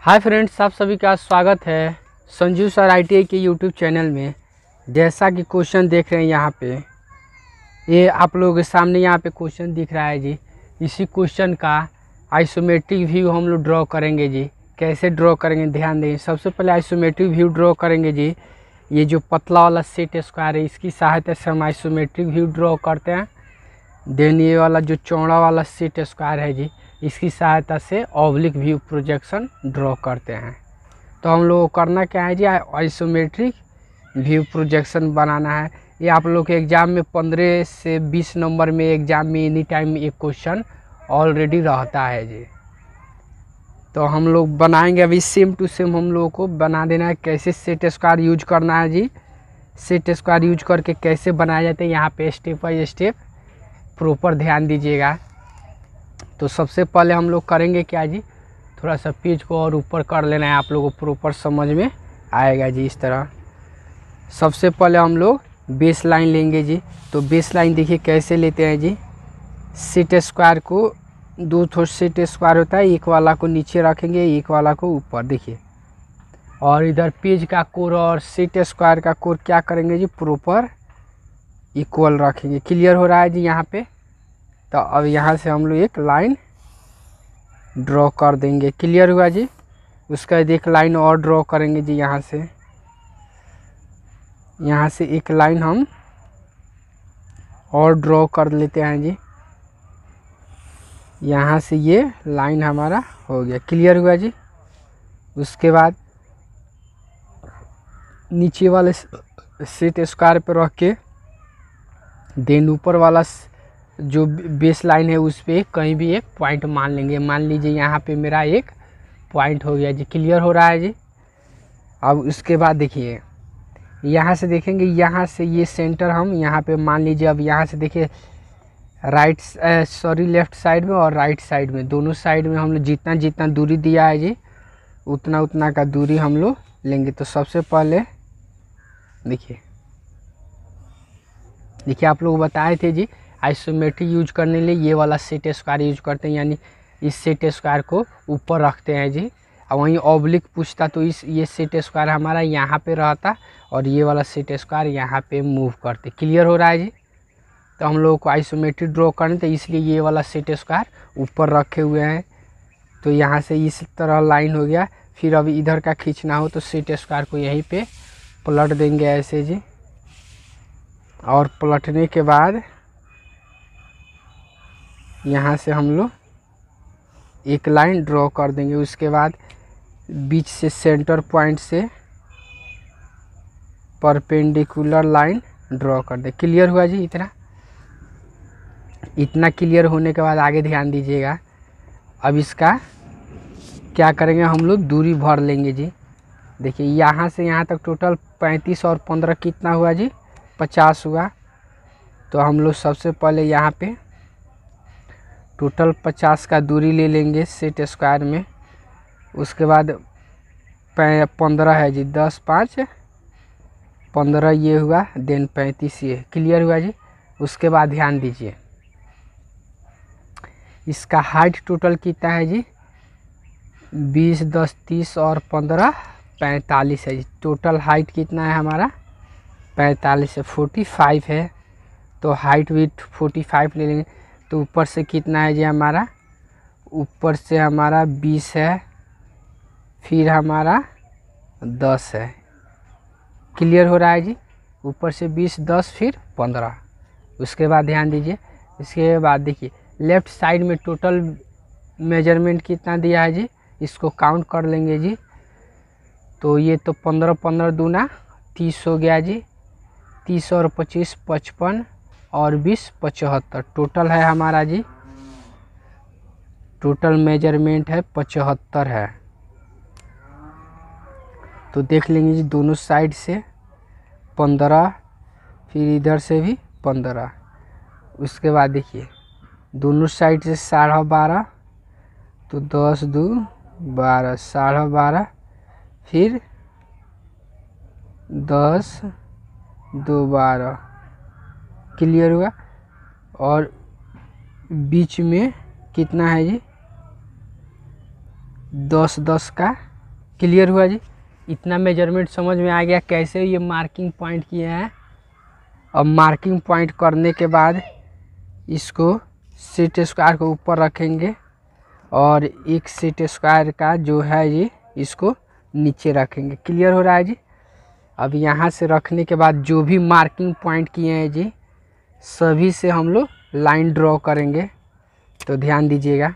Hi friends, आप सभी का स्वागत है संजू सर ITI के यूट्यूब चैनल में। जैसा कि क्वेश्चन देख रहे हैं यहाँ पे, ये आप लोगों के सामने यहाँ पे क्वेश्चन दिख रहा है जी। इसी क्वेश्चन का आइसोमेट्रिक व्यू हम लोग ड्रॉ करेंगे जी। कैसे ड्रॉ करेंगे ध्यान दें। सबसे पहले आइसोमेट्रिक व्यू ड्रॉ करेंगे जी। ये जो पतला वाला सेट स्क्वायर है, इसकी सहायता से हम आइसोमेट्रिक व्यू ड्रॉ करते हैं। देन ये वाला जो चौड़ा वाला सेट स्क्वायर है जी, इसकी सहायता से ऑब्लिक व्यू प्रोजेक्शन ड्रॉ करते हैं। तो हम लोग को करना क्या है जी, आइसोमेट्रिक व्यू प्रोजेक्शन बनाना है। ये आप लोग के एग्ज़ाम में 15 से 20 नंबर में एग्ज़ाम में एनी टाइम एक क्वेश्चन ऑलरेडी रहता है जी। तो हम लोग बनाएंगे अभी सेम टू सेम हम लोगों को बना देना है। कैसे सेट स्क्वायर यूज करना है जी, सेट स्क्वायर यूज करके कैसे बनाया जाता है, यहाँ पे स्टेप बाई स्टेप प्रॉपर ध्यान दीजिएगा। तो सबसे पहले हम लोग करेंगे क्या जी, थोड़ा सा पेज को और ऊपर कर लेना है, आप लोगों को प्रॉपर समझ में आएगा जी। इस तरह सबसे पहले हम लोग बेस लाइन लेंगे जी। तो बेस लाइन देखिए कैसे लेते हैं जी। सेट स्क्वायर को दो ठो सेट स्क्वायर होता है, एक वाला को नीचे रखेंगे, एक वाला को ऊपर देखिए। और इधर पेज का कोर और सेट स्क्वायर का कोर क्या करेंगे जी, प्रॉपर इक्वल रखेंगे। क्लियर हो रहा है जी यहाँ पे। तो अब यहाँ से हम लोग एक लाइन ड्रॉ कर देंगे। क्लियर हुआ जी। उसका एक लाइन और ड्रॉ करेंगे जी। यहाँ से एक लाइन हम और ड्रॉ कर लेते हैं जी। यहाँ से ये लाइन हमारा हो गया। क्लियर हुआ जी। उसके बाद नीचे वाले सेट स्क्वायर पर रख के देन ऊपर वाला जो बेस लाइन है उस पर कहीं भी एक पॉइंट मान लेंगे। मान लीजिए यहाँ पे मेरा एक पॉइंट हो गया जी। क्लियर हो रहा है जी। अब उसके बाद देखिए यहाँ से देखेंगे, यहाँ से ये सेंटर हम यहाँ पे मान लीजिए। अब यहाँ से देखिए लेफ़्ट साइड में और राइट साइड में, दोनों साइड में हम लोग जितना जितना दूरी दिया है जी, उतना उतना का दूरी हम लोग लेंगे। तो सबसे पहले देखिए आप लोग बताए थे जी, आइसोमेट्रिक यूज करने लिए ये वाला सेट स्क्वायर यूज करते हैं, यानी इस सेट स्क्वायर को ऊपर रखते हैं जी। और वहीं ऑब्लिक पूछता तो ये सेट स्क्वायर हमारा यहाँ पे रहता और ये वाला सेट स्क्वायर यहाँ पे मूव करते। क्लियर हो रहा है जी। तो हम लोगों को आइसोमेट्रिक ड्रॉ करने तो इसलिए ये वाला सेट स्क्वायर ऊपर रखे हुए हैं। तो यहाँ से इस तरह लाइन हो गया। फिर अभी इधर का खींचना हो तो सेट स्क्वायर को यहीं पे पलट देंगे ऐसे जी। और पलटने के बाद यहाँ से हम लोग एक लाइन ड्रॉ कर देंगे। उसके बाद बीच से सेंटर पॉइंट से परपेंडिकुलर लाइन ड्रॉ कर दे। क्लियर हुआ जी। इतना क्लियर होने के बाद आगे ध्यान दीजिएगा। अब इसका क्या करेंगे, हम लोग दूरी भर लेंगे जी। देखिए यहाँ से यहाँ तक टोटल 35 और 15 कितना हुआ जी, 50 हुआ। तो हम लोग सबसे पहले यहाँ पे टोटल 50 का दूरी ले लेंगे सेट स्क्वायर में। उसके बाद 15 है जी, 10 5 15 ये हुआ, देन 35 ये। क्लियर हुआ जी। उसके बाद ध्यान दीजिए इसका हाइट टोटल कितना है जी, 20 10 30 और 15 45 है जी। टोटल हाइट कितना है हमारा, 45 है, 45 है। तो हाइट भी 45 ले लेंगे। तो ऊपर से कितना है जी हमारा, ऊपर से हमारा 20 है, फिर हमारा 10 है। क्लियर हो रहा है जी। ऊपर से 20 10 फिर 15। उसके बाद ध्यान दीजिए, इसके बाद देखिए लेफ़्ट साइड में टोटल मेजरमेंट कितना दिया है जी, इसको काउंट कर लेंगे जी। तो ये तो 15 15 दूना 30 हो गया जी। 30 और 25 55 और 20 75। टोटल है हमारा जी, टोटल मेजरमेंट है 75 है। तो देख लेंगे जी दोनों साइड से 15, फिर इधर से भी 15। उसके बाद देखिए दोनों साइड से 12.5, तो 10 2 12, 12.5, फिर 10 2 12। क्लियर हुआ। और बीच में कितना है जी, 10 10 का क्लियर हुआ जी। इतना मेजरमेंट समझ में आ गया कैसे ये मार्किंग पॉइंट किए हैं। अब मार्किंग पॉइंट करने के बाद इसको सेट स्क्वायर को ऊपर रखेंगे और एक सेट स्क्वायर का जो है ये इसको नीचे रखेंगे। क्लियर हो रहा है जी। अब यहाँ से रखने के बाद जो भी मार्किंग पॉइंट किए हैं जी सभी से हम लोग लाइन ड्रॉ करेंगे। तो ध्यान दीजिएगा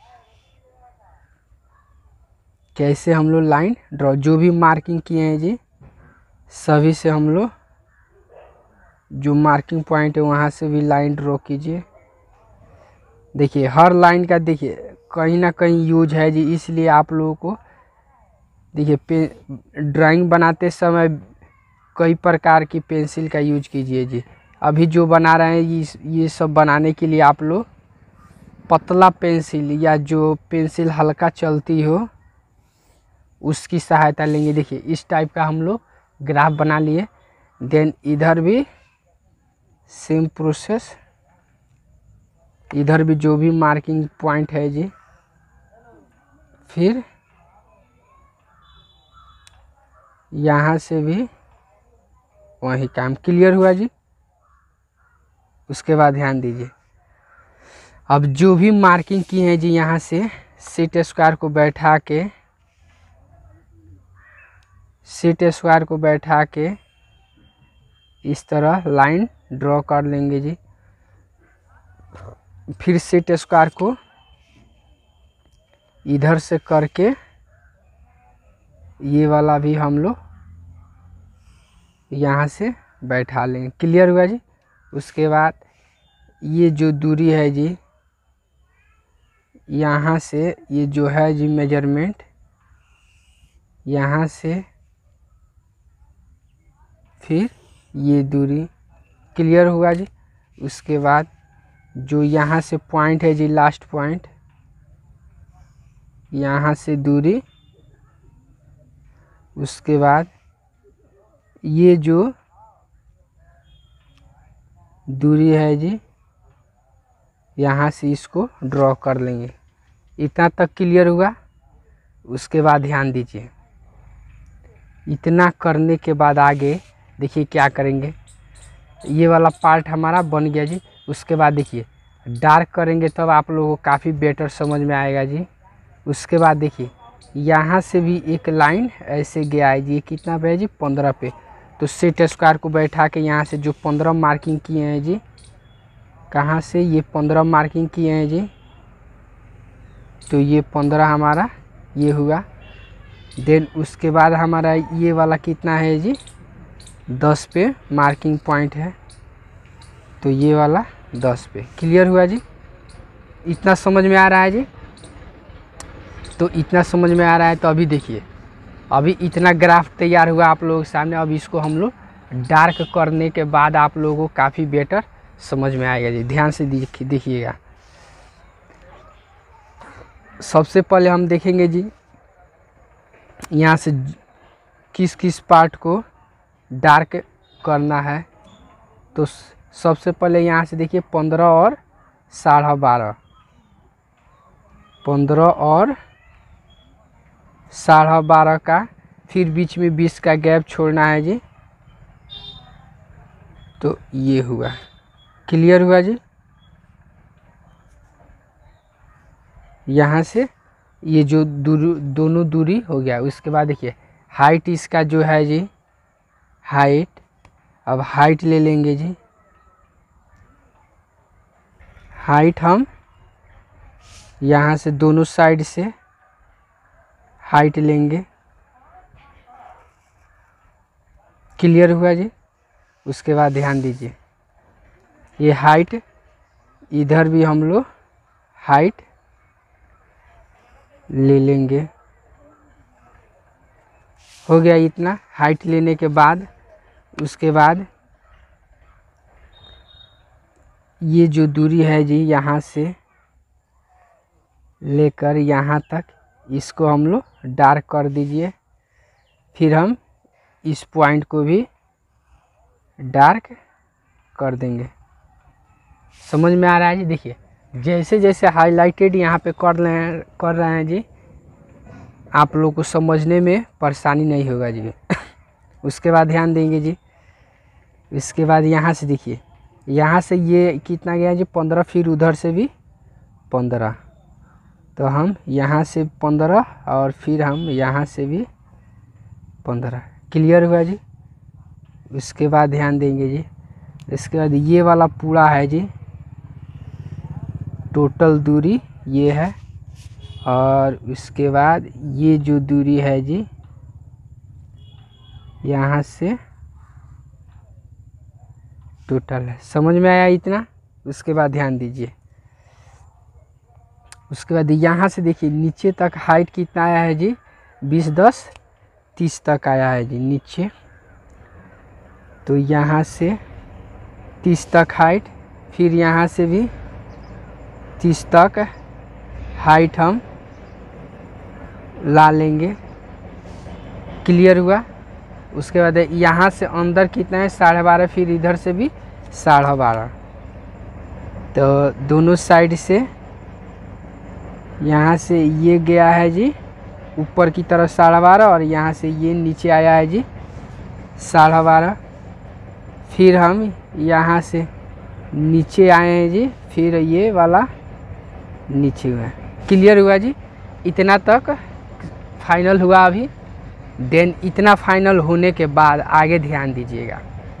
कैसे हम लोग लाइन ड्रॉ, जो भी मार्किंग किए हैं जी सभी से हम लोग जो मार्किंग पॉइंट है वहाँ से भी लाइन ड्रॉ कीजिए। देखिए हर लाइन का देखिए कहीं ना कहीं यूज है जी, इसलिए आप लोगों को देखिए ड्राइंग बनाते समय कई प्रकार की पेंसिल का यूज कीजिए जी। अभी जो बना रहे हैं ये सब बनाने के लिए आप लोग पतला पेंसिल या जो पेंसिल हल्का चलती हो उसकी सहायता लेंगे। देखिए इस टाइप का हम लोग ग्राफ बना लिए। देन इधर भी सेम प्रोसेस, इधर भी जो भी मार्किंग पॉइंट है जी फिर यहाँ से भी वही काम। क्लियर हुआ जी। उसके बाद ध्यान दीजिए अब जो भी मार्किंग की है जी यहाँ से सेट स्क्वायर को बैठा के इस तरह लाइन ड्रॉ कर लेंगे जी। फिर सेट स्क्वायर को इधर से करके ये वाला भी हम लोग यहाँ से बैठा लेंगे। क्लियर हुआ जी। उसके बाद ये जो दूरी है जी यहाँ से ये जो है जी मेजरमेंट यहाँ से फिर ये दूरी। क्लियर हुआ जी। उसके बाद जो यहाँ से पॉइंट है जी लास्ट पॉइंट यहाँ से दूरी। उसके बाद ये जो दूरी है जी यहाँ से इसको ड्रॉ कर लेंगे। इतना तक क्लियर हुआ। उसके बाद ध्यान दीजिए इतना करने के बाद आगे देखिए क्या करेंगे। ये वाला पार्ट हमारा बन गया जी। उसके बाद देखिए डार्क करेंगे तब आप लोगों को काफ़ी बेटर समझ में आएगा जी। उसके बाद देखिए यहाँ से भी एक लाइन ऐसे गया है जी। कितना पे है जी 15 पे। तो सेट स्क्वायर को बैठा के यहाँ से जो 15 मार्किंग किए हैं जी कहाँ से ये 15 मार्किंग किए हैं जी। तो ये 15 हमारा ये हुआ। देन उसके बाद हमारा ये वाला कितना है जी 10 पे मार्किंग पॉइंट है। तो ये वाला 10 पे। क्लियर हुआ जी। इतना समझ में आ रहा है जी। तो इतना समझ में आ रहा है तो अभी देखिए अभी इतना ग्राफ तैयार हुआ आप लोगों के सामने। अब इसको हम लोग डार्क करने के बाद आप लोगों को काफ़ी बेटर समझ में आएगा जी। ध्यान से देखिएगा। सबसे पहले हम देखेंगे जी यहाँ से किस किस पार्ट को डार्क करना है। तो सबसे पहले यहाँ से देखिए 15 और 12.5, 15 और 12.5 का फिर बीच में 20 का गैप छोड़ना है जी। तो ये हुआ। क्लियर हुआ जी। यहाँ से ये जो दोनों दूरी हो गया। उसके बाद देखिए हाइट इसका जो है जी हाइट, अब हाइट ले लेंगे जी। हाइट हम यहाँ से दोनों साइड से हाइट लेंगे। क्लियर हुआ जी। उसके बाद ध्यान दीजिए ये हाइट इधर भी हम लोग हाइट ले लेंगे। हो गया इतना हाइट लेने के बाद। उसके बाद ये जो दूरी है जी यहाँ से लेकर यहाँ तक इसको हम लोग डार्क कर दीजिए। फिर हम इस पॉइंट को भी डार्क कर देंगे। समझ में आ रहा है जी। देखिए जैसे जैसे हाईलाइटेड यहाँ पे कर रहे हैं जी आप लोग को समझने में परेशानी नहीं होगा जी। उसके बाद ध्यान देंगे जी, इसके बाद यहाँ से देखिए, यहाँ से ये कितना गया जी 15, फिर उधर से भी 15, तो हम यहाँ से 15 और फिर हम यहाँ से भी 15। क्लियर हुआ जी। उसके बाद ध्यान देंगे जी, इसके बाद ये वाला पूरा है जी, टोटल दूरी ये है, और उसके बाद ये जो दूरी है जी यहाँ से टोटल है। समझ में आया इतना। उसके बाद ध्यान दीजिए, उसके बाद यहाँ से देखिए नीचे तक हाइट कितना आया है जी 20, 10, 30 तक आया है जी नीचे। तो यहाँ से 30 तक हाइट, फिर यहाँ से भी 30 तक हाइट हम ला लेंगे। क्लियर हुआ। उसके बाद यहाँ से अंदर कितना है 12.5, फिर इधर से भी 12.5। तो दोनों साइड से यहाँ से ये गया है जी ऊपर की तरफ 12.5, और यहाँ से ये नीचे आया है जी 12.5। फिर हम यहाँ से नीचे आए हैं जी, फिर ये वाला नीचे हुआ। क्लियर हुआ जी। इतना तक फाइनल हुआ अभी। देन इतना फाइनल होने के बाद आगे ध्यान दीजिएगा,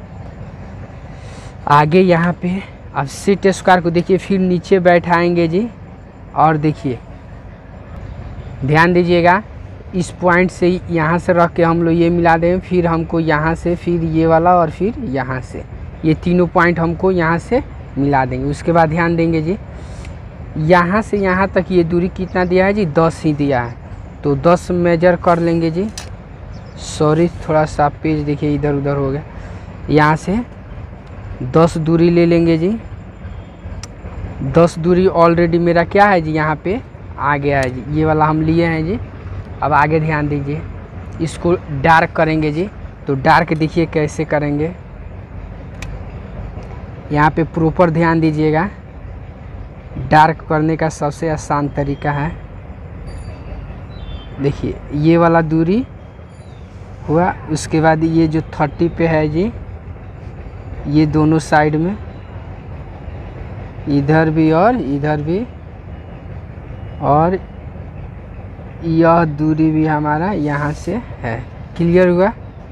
आगे यहाँ पे अब सेट स्क्वायर को देखिए, फिर नीचे बैठाएंगे जी, और देखिए ध्यान दीजिएगा, इस पॉइंट से यहाँ से रख के हम लोग ये मिला देंगे, फिर हमको यहाँ से फिर ये वाला और फिर यहाँ से ये तीनों पॉइंट हमको यहाँ से मिला देंगे। उसके बाद ध्यान देंगे जी, यहाँ से यहाँ तक ये दूरी कितना दिया है जी 10 ही दिया है, तो 10 मेजर कर लेंगे जी। सॉरी थोड़ा सा पेज देखिए इधर उधर हो गया। यहाँ से 10 दूरी ले लेंगे जी। 10 दूरी ऑलरेडी मेरा क्या है जी यहाँ पे आ गया है जी, ये वाला हम लिए हैं जी। अब आगे ध्यान दीजिए, इसको डार्क करेंगे जी। तो डार्क देखिए कैसे करेंगे, यहाँ पे प्रॉपर ध्यान दीजिएगा। डार्क करने का सबसे आसान तरीका है, देखिए ये वाला दूरी हुआ। उसके बाद ये जो 30 पे है जी, ये दोनों साइड में, इधर भी और इधर भी, और यह दूरी भी हमारा यहाँ से है। क्लियर हुआ।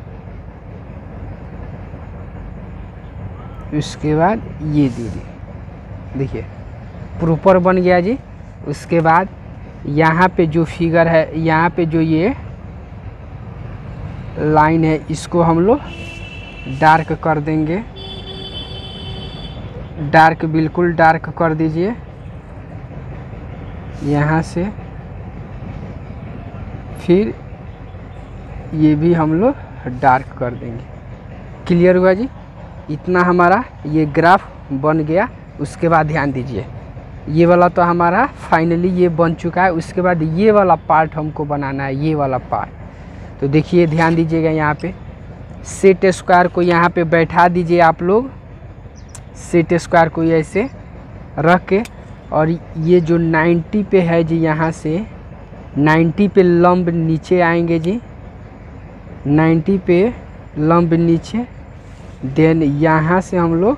उसके बाद ये दूरी देखिए प्रॉपर बन गया जी। उसके बाद यहाँ पे जो फिगर है, यहाँ पे जो ये लाइन है, इसको हम लोग डार्क कर देंगे। डार्क बिल्कुल डार्क कर दीजिए यहाँ से। फिर ये भी हम लोग डार्क कर देंगे। क्लियर हुआ जी। इतना हमारा ये ग्राफ बन गया। उसके बाद ध्यान दीजिए, ये वाला तो हमारा फाइनली ये बन चुका है। उसके बाद ये वाला पार्ट हमको बनाना है, ये वाला पार्ट। तो देखिए ध्यान दीजिएगा, यहाँ पे सेट स्क्वायर को यहाँ पे बैठा दीजिए आप लोग। सेट स्क्वायर को ऐसे रख के, और ये जो 90 पे है जी, यहाँ से 90 पे लंब नीचे आएंगे जी। 90 पे लंब नीचे, देन यहाँ से हम लोग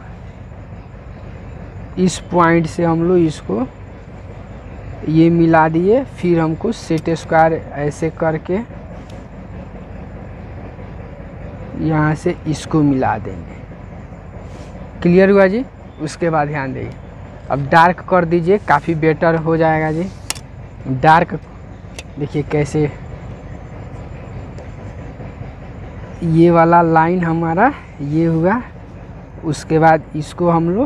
इस पॉइंट से हम लोग इसको ये मिला दिए। फिर हमको सेट स्क्वायर ऐसे करके यहाँ से इसको मिला देंगे। क्लियर हुआ जी। उसके बाद ध्यान देंगे, अब डार्क कर दीजिए, काफ़ी बेटर हो जाएगा जी। डार्क देखिए कैसे, ये वाला लाइन हमारा ये हुआ। उसके बाद इसको हम लोग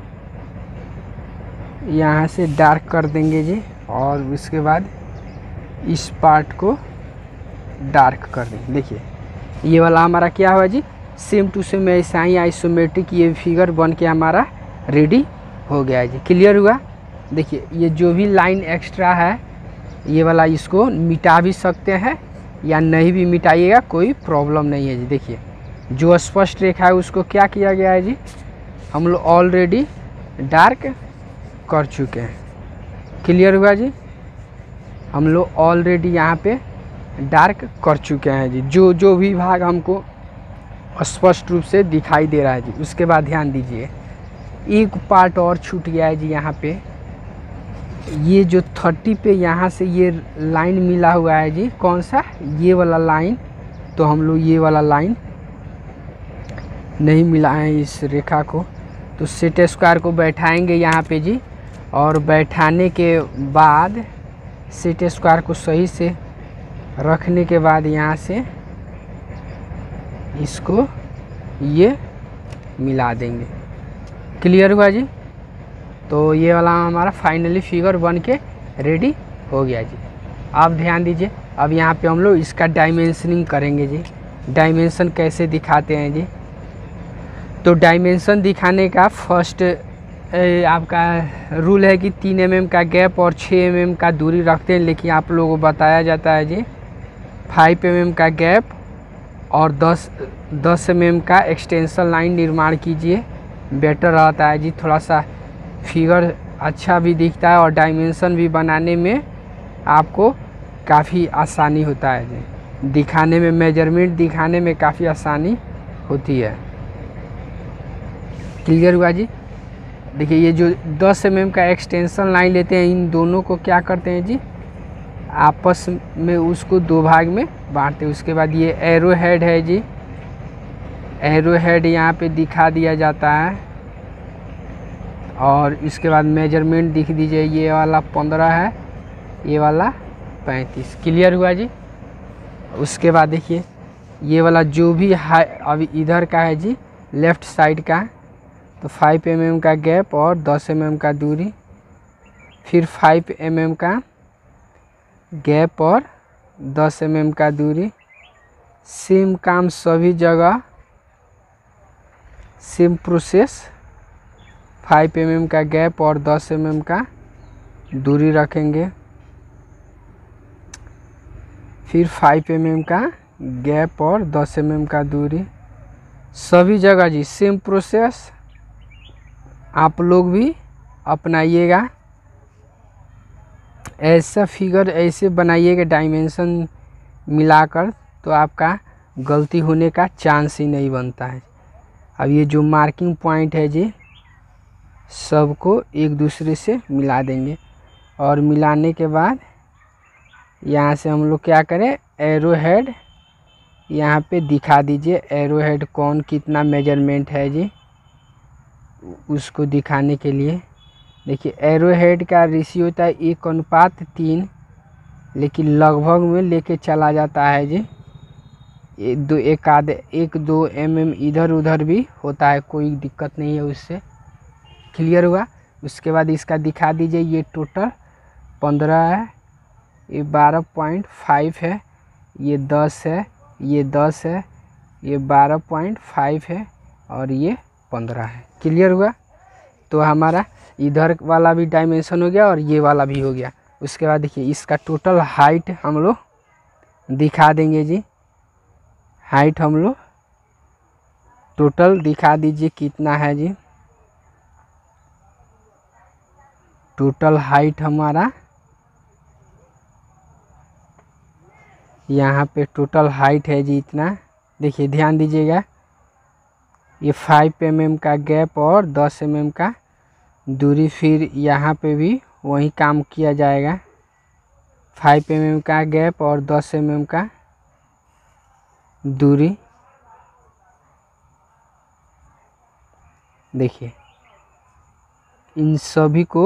यहाँ से डार्क कर देंगे जी, और उसके बाद इस पार्ट को डार्क कर देंगे। देखिए ये वाला हमारा क्या हुआ जी, सेम टू सेम ऐसा ही आइसोमेट्रिक ये फिगर बन के हमारा रेडी हो गया है जी। क्लियर हुआ। देखिए ये जो भी लाइन एक्स्ट्रा है, ये वाला इसको मिटा भी सकते हैं या नहीं भी मिटाइएगा, कोई प्रॉब्लम नहीं है जी। देखिए जो स्पष्ट रेखा है उसको क्या किया गया है जी, हम लोग ऑलरेडी डार्क कर चुके हैं। क्लियर हुआ जी। हम लोग ऑलरेडी यहाँ पे डार्क कर चुके हैं जी, जो जो भी भाग हमको स्पष्ट रूप से दिखाई दे रहा है जी। उसके बाद ध्यान दीजिए, एक पार्ट और छूट गया है जी। यहाँ पे ये जो 30 पे यहाँ से ये लाइन मिला हुआ है जी, कौन सा, ये वाला लाइन। तो हम लोग ये वाला लाइन नहीं मिला है इस रेखा को, तो सेट स्क्वायर को बैठाएंगे यहाँ पे जी। और बैठाने के बाद सेट स्क्वायर को सही से रखने के बाद यहाँ से इसको ये मिला देंगे। क्लियर हुआ जी। तो ये वाला हमारा फाइनली फिगर बन के रेडी हो गया जी। अब ध्यान दीजिए, अब यहाँ पे हम लोग इसका डायमेंशनिंग करेंगे जी। डायमेंशन कैसे दिखाते हैं जी। तो डायमेंशन दिखाने का फर्स्ट आपका रूल है कि 3 mm का गैप और 6 mm का दूरी रखते हैं, लेकिन आप लोगों को बताया जाता है जी 5 mm का गैप और 10 mm का एक्सटेंशन लाइन निर्माण कीजिए, बेटर रहता है जी। थोड़ा सा फिगर अच्छा भी दिखता है और डायमेंशन भी बनाने में आपको काफ़ी आसानी होता है जी, दिखाने में, मेजरमेंट दिखाने में काफ़ी आसानी होती है। क्लियर हुआ जी। देखिए ये जो 10 mm का एक्सटेंशन लाइन लेते हैं, इन दोनों को क्या करते हैं जी, आपस में उसको 2 भाग में बांटते हैं। उसके बाद ये एरो हेड है जी, एरो हेड यहाँ पे दिखा दिया जाता है। और इसके बाद मेजरमेंट दिख दीजिए, ये वाला 15 है, ये वाला 35। क्लियर हुआ जी। उसके बाद देखिए ये वाला जो भी है अभी इधर का है जी, लेफ़्ट साइड का, तो 5 mm का गैप और 10 mm का दूरी, फिर 5 mm का गैप और 10 mm का दूरी। सेम काम सभी जगह, सेम प्रोसेस, 5 mm का गैप और 10 mm का दूरी रखेंगे, फिर 5 mm का गैप और 10 mm का दूरी। सभी जगह जी सेम प्रोसेस आप लोग भी अपनाइएगा। ऐसा फिगर ऐसे बनाइएगा डायमेंशन मिलाकर, तो आपका गलती होने का चांस ही नहीं बनता है। अब ये जो मार्किंग पॉइंट है जी, सबको एक दूसरे से मिला देंगे। और मिलाने के बाद यहाँ से हम लोग क्या करें, एरो हेड यहाँ पे दिखा दीजिए। एरो हेड कौन कितना मेजरमेंट है जी, उसको दिखाने के लिए देखिए एरो हेड का रेशियो होता है 1:3, लेकिन लगभग में लेके चला जाता है जी। 1-2 mm इधर उधर भी होता है, कोई दिक्कत नहीं है उससे। क्लियर हुआ। उसके बाद इसका दिखा दीजिए, ये टोटल 15 है, ये 12.5 है, ये 10 है, ये 10 है, ये 12.5 है और ये 15 है। क्लियर हुआ। तो हमारा इधर वाला भी डायमेंशन हो गया और ये वाला भी हो गया। उसके बाद देखिए इसका टोटल हाइट हम लोग दिखा देंगे जी। हाइट हम लोग टोटल दिखा दीजिए कितना है जी। टोटल हाइट हमारा यहाँ पे टोटल हाइट है जी इतना। देखिए ध्यान दीजिएगा, ये 5 mm का गैप और 10 mm का दूरी, फिर यहाँ पे भी वही काम किया जाएगा। 5 mm का गैप और 10 mm का दूरी। देखिए इन सभी को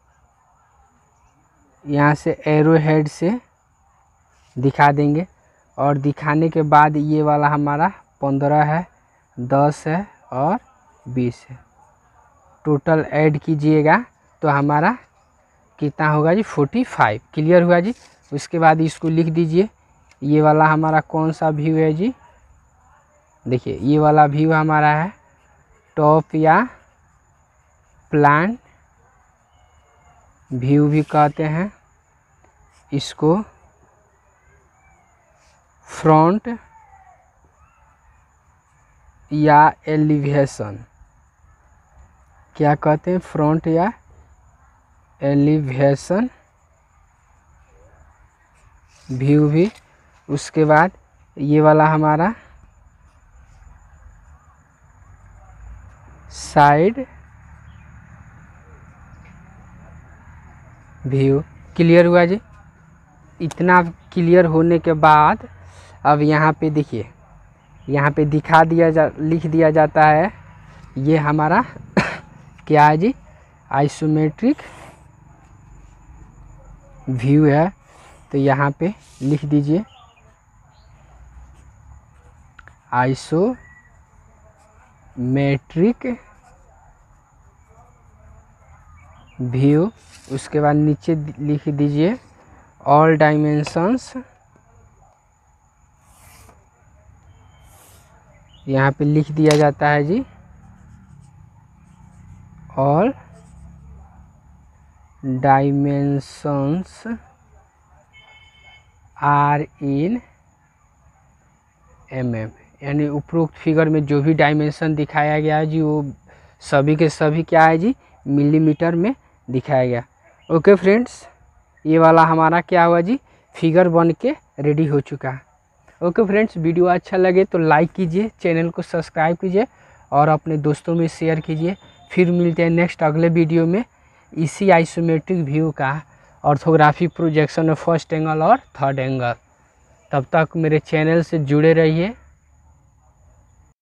यहाँ से एरो हेड से दिखा देंगे। और दिखाने के बाद ये वाला हमारा 15 है, 10 है और 20 है। टोटल ऐड कीजिएगा तो हमारा कितना होगा जी, 45। क्लियर हुआ जी। उसके बाद इसको लिख दीजिए। ये वाला हमारा कौन सा व्यू है जी, देखिए ये वाला व्यू हमारा है टॉप या प्लान व्यू भी कहते हैं इसको। फ्रंट या एलिवेशन क्या कहते हैं, फ्रंट या एलिवेशन व्यू भी उसके बाद ये वाला हमारा साइड व्यू। क्लियर हुआ जी। इतना क्लियर होने के बाद अब यहाँ पे देखिए, यहाँ पे लिख दिया जाता है ये हमारा क्या है जी, आइसोमेट्रिक व्यू है। तो यहाँ पे लिख दीजिए आइसोमेट्रिक व्यू। उसके बाद नीचे लिख दीजिए ऑल डायमेंशंस। यहाँ पे लिख दिया जाता है जी all dimensions are in mm, यानी उपरोक्त फिगर में जो भी डायमेंशन दिखाया गया है जी वो सभी के सभी क्या है जी, मिलीमीटर में दिखाया गया। ओके फ्रेंड्स, ये वाला हमारा क्या हुआ जी, फिगर बन के रेडी हो चुका है। ओके फ्रेंड्स, वीडियो अच्छा लगे तो लाइक कीजिए, चैनल को सब्सक्राइब कीजिए और अपने दोस्तों में शेयर कीजिए। फिर मिलते हैं नेक्स्ट अगले वीडियो में इसी आइसोमेट्रिक व्यू का ऑर्थोग्राफी प्रोजेक्शन में फर्स्ट एंगल और थर्ड एंगल। तब तक मेरे चैनल से जुड़े रहिए।